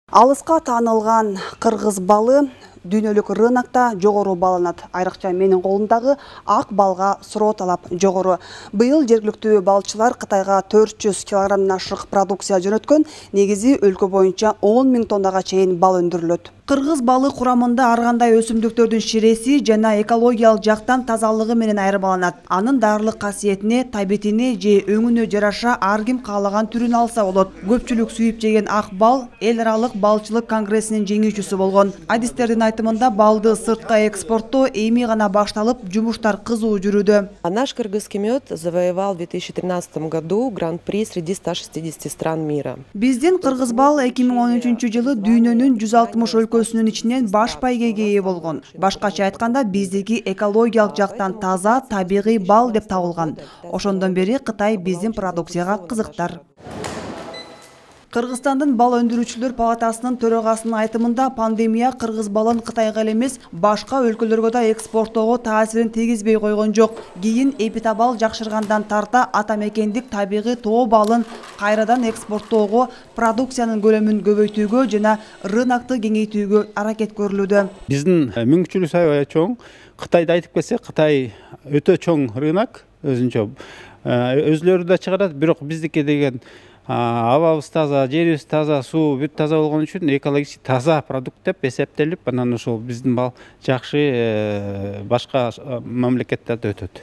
Алыска таанылган кыргыз балы дүйнөлүк рынокто жогору бааланат. Айрыкча менин колумдагы ак балга суроо талап жогору. Быйыл жергиликтүү балчылар Кытайга 400 килограммдан ашык продукция жөнөткөн. Негизи өлкө боюнча 10 000 тоннага чейин бал өндүрүлөт. Кыргыз балы курамында ар кандай өсүмдүктөрдүн ширеси жана экологиялык жактан тазалыгы менен айырмаланат. Анын дарылык касиетине, табитине же өңүнө жараша ар ким каалаган түрүн алса болот. Көпчүлүк сүйүп жеген ак бал эл аралык балчылык конгрессинин жеңүүчүсү болгон. Адистердин айтымында балды сыртка экспорттоо эми гана башталып, жумуштар кызуу жүрүүдө. Наш кыргызский мед завоевал в 2013 году гран-при среди 160 стран мира. Биздин кыргыз бал 2013-жылы дүйнөнүн 160 өлкөсүнүн ичинен баш байгеге ээ болгон. Башкача айтканда, биздики экологиялык жактан таза, табигый бал деп табылган. Ошондон бери Кытай биздин продукцияга кызыктар. Кыргызстандын бал өндүрүүчүлөр палатасынын төрагасынын айтымында пандемия кыргыз балын Кытайга эле эмес, башка өлкөлөргө да экспорттоого таасирин тийгизбей койгон жок. Кийин эпитабал жакшыргандан тарта ата мекендик табигый тоо балын кайрадан экспорттоого, продукциянын көлөмүн көбөйтүүгө жана рынокту кеңейтүүгө аракет көрүлүүдө. Биздин мүмкүнчүлүк аябай чоң. Кытайды айтып келсек, Кытай өтө чоң рынок, өзүнчө. Өзлөрү да чыгарат, бирок биздики деген абабыз таза, жерибиз таза, суу бүт таза болгон үчүн экологически таза продукт деп эсептелип, анан ошол биздин бал жакшы башка мамлекеттерде өтөт.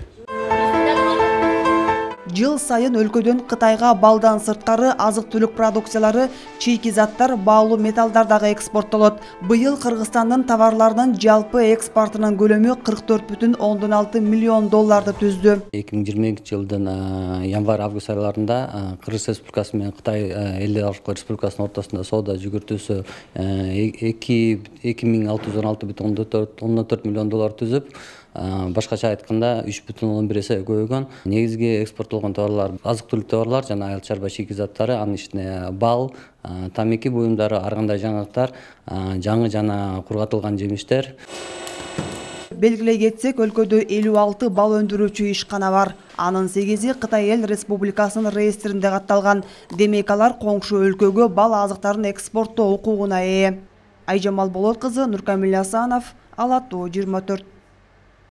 Жыл сайын өлкөдөн Кытайга балдан сырткары азык-түлүк продукциялары, чийки заттар, баалуу металлдар дагы экспорттолот. Быйыл Кыргызстандын товарларынын жалпы экспортунун көлөмү 44,6 миллион долларды түздү. 2022-жылдын январь-август айларында Кыргыз Республикасы менен Кытай Эл Аралык Республикасынын ортосунда соода жүгүртүүсү 2616,4 миллион доллар түзүп, башкача айтканда 3,1 эсе көбөйгөн. Негизги экспорттолгон товарлар азык-түлүк товарлар жана айыл чарба чийки заттары, анын ичинде бал, тамеки буюмдары, ар кандай жаңылыктар, жаңы жана кургатылган жемиштер. Белгилей кетсек, өлкөдө 56 бал өндүрүүчү ишкана бар. Анын 8-и Кытай Эл Республикасынын реестринде катталган. Демек алар коңшу өлкөгө бал азыктарын экспорттоо укугуна ээ. Айжамал Болот кызы, Нуркамил Асанов, Ала Тоо 24.